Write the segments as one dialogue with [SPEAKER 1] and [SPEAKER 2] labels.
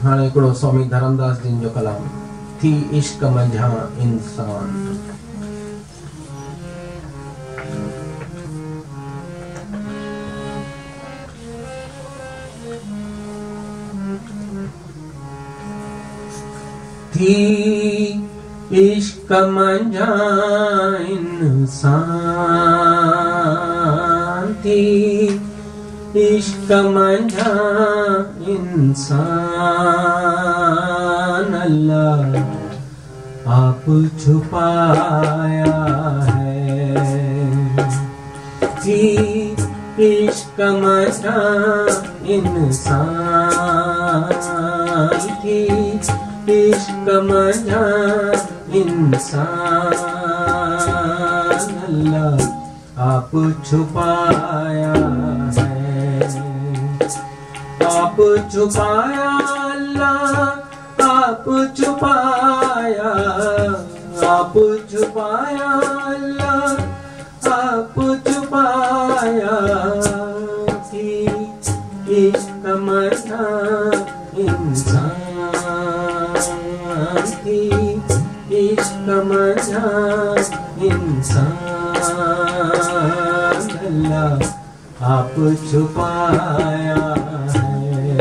[SPEAKER 1] हाँ हिकिड़ो स्वामी धर्मदास जिन जो कलाम थी इश्क मंझा इंसान। थी इश्क मंझा इंसान, थी इश्क मंझा इंसान, अल्लाह आप छुपाया है। थी इश्क मंझा इंसान, थी इश्क मंझा इंसान, अल्लाह आप छुपाया है। आप छुपाया अल्लाह, आप छुपाया, आप छुपाया अल्लाह, आप छुपाया। थी इश्क मंझा इंसान, थी इश्क मंझा इंसान, अल्लाह आप छुपाया है।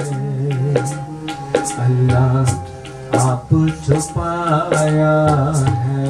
[SPEAKER 1] अल्लाह आप छुपाया है।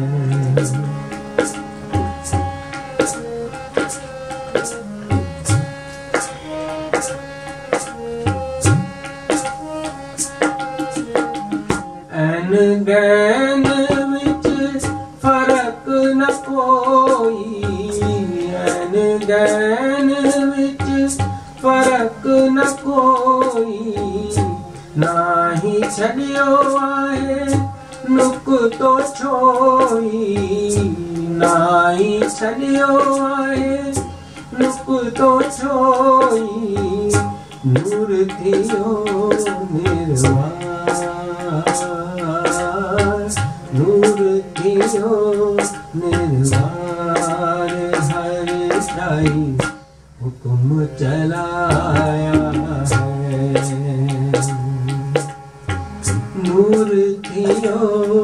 [SPEAKER 1] ऐन गैन विच फर्क न कोई, ऐन गैन विच फर्क न कोई, नाही छड़ियो आहे नुक्तो छोई, नाही छड़ियो आहे नुक्तो छोई। नूर थियो निर्वार, नूर थियो निर्वार, हर साई हुक्म चलाया है। नूर थियो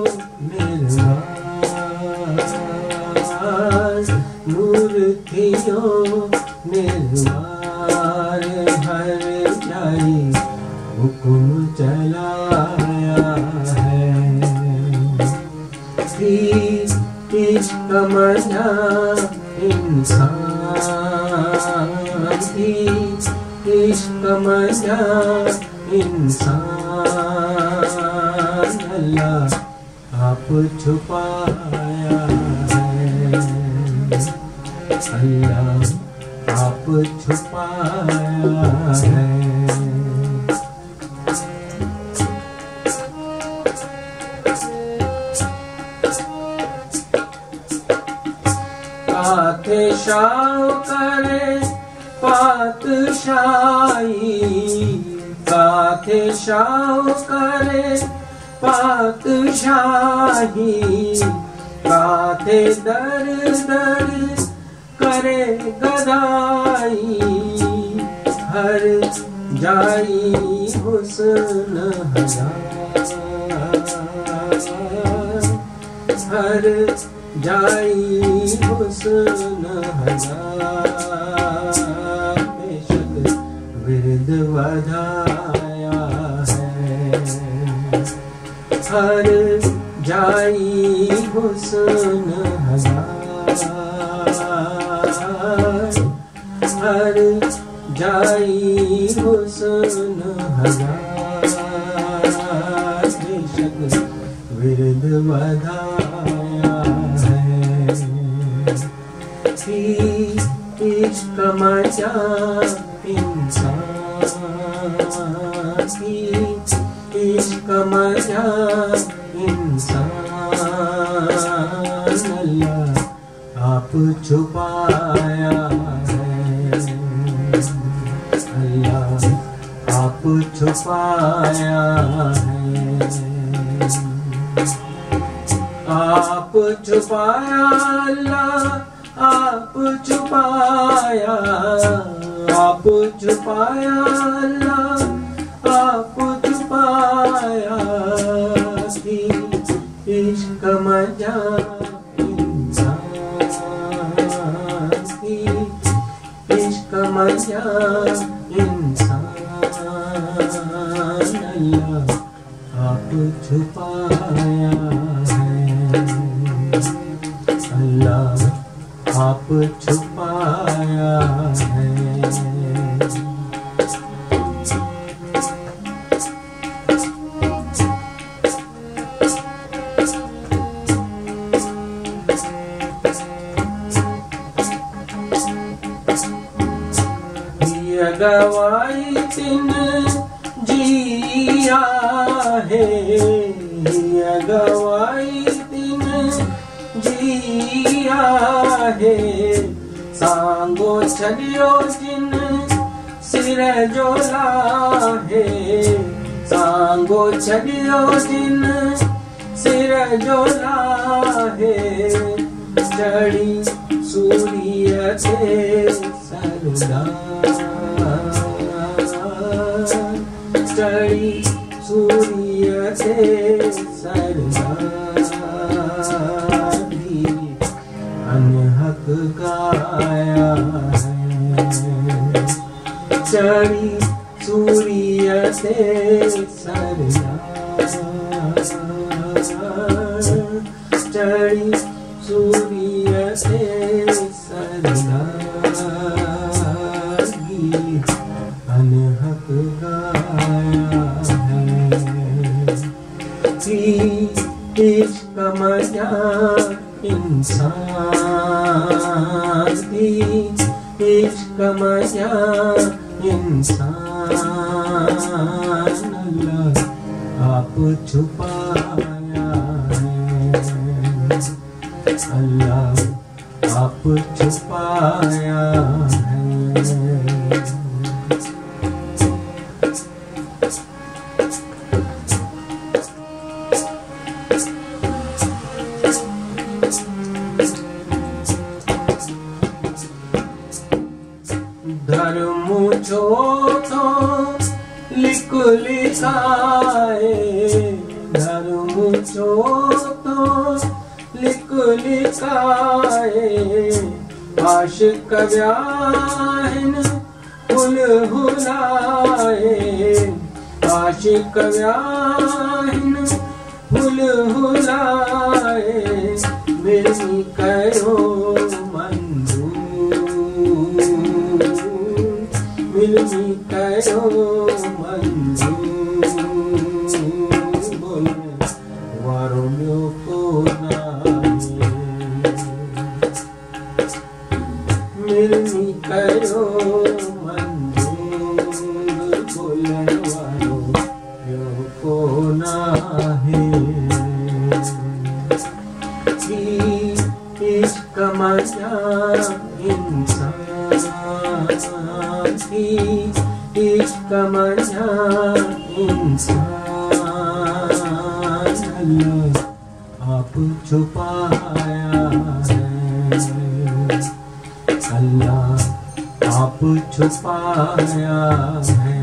[SPEAKER 1] निर्वार, नूर थियो निर्वार, हर साई हुक्म चलाया है। थी इश्क मंझा इंसान, थी इश्क मंझा इंसान, अल्लाह आप छुपाया है। अल्लाह आप छुपाया है। पातशाह करे पातशाही, पातशाह करे पातशाही, काथे दर दर करे गदाई, हर जाई हुस्न हजार, हर जाई हुस्न हजार। बेशक विरद वधाया है, हर जाई हुस्न हजार, हर जाई हुस्न हजार। बेशक विरद वधाया है। थी इश्क मंझा इंसान, थी इश्क मंझा इंसान, अल्लाह आप छुपाया है। अल्लाह आप छुपाया है। आप छुपाया अल्लाह आप छुपाया, आप छुपाया अल्लाह आप छुपाया। छुपाया थी इश्क मजा इंसान थी इश्क मजा इंसान अल्लाह आप छुपाया है अल्लाह आप छुपाया है गवाई तिन जिया है गवाई तिन जिया है सांगो छलियो जिन सिर जोला है सांगो छलियो जिन सिर जोला है चढ़ी सूर्य से सरदा चढ़ी सूर्य से सरदारी अनहक गाया है चढ़ी सूर्य से चढ़ी सूर्य से सरदारी अनहक गाया है इश्क मजा इंसान थी इश्क मजा इंसान अल्लाह आप छुपाया है अल्लाह आप छुपाया है धर्म छोड़ो लिख लिखाए धर्म छोड़ो लिख लिखाए आशिक व्याहन फुल हुलाए आशिक व्याहन फुल हुलाए मेरी करो मिलनी करो मंजूर बोले वारों को नहीं मिलनी करो मंजूर बोले वारों को नहीं इश्क मजा इंसान इश्क मजा इंसान अल्लाह आप छुपाया है अल्लाह आप छुपाया है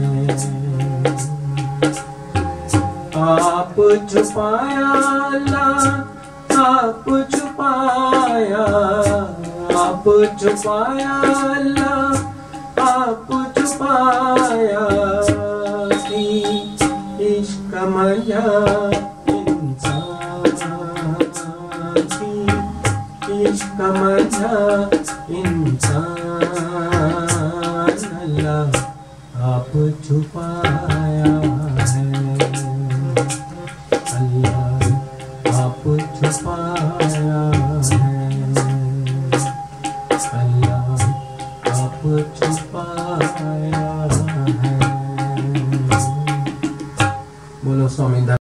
[SPEAKER 1] आप छुपाया अल्लाह आप छुपाया आप छुपाया अल्लाह आप छुपाया इश्क मजा इंसान इश्क मजा इंसान अल्लाह आप छुपाया